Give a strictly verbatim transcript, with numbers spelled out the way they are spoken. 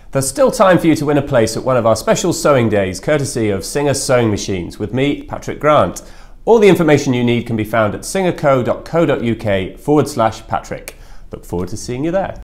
There's still time for you to win a place at one of our special sewing days, courtesy of Singer Sewing Machines, with me, Patrick Grant. All the information you need can be found at singerco.co.uk forward slash Patrick. Look forward to seeing you there.